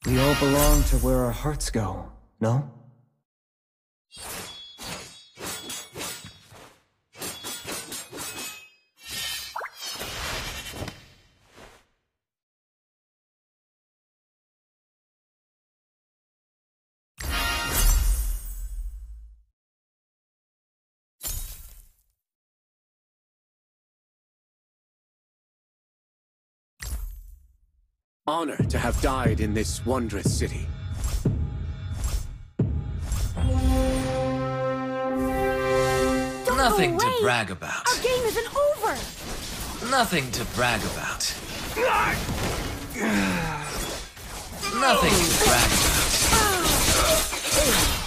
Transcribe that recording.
We all belong to where our hearts go, no? Honor to have died in this wondrous city. Nothing to brag about. Our game isn't over! Nothing to brag about. Nothing to brag about.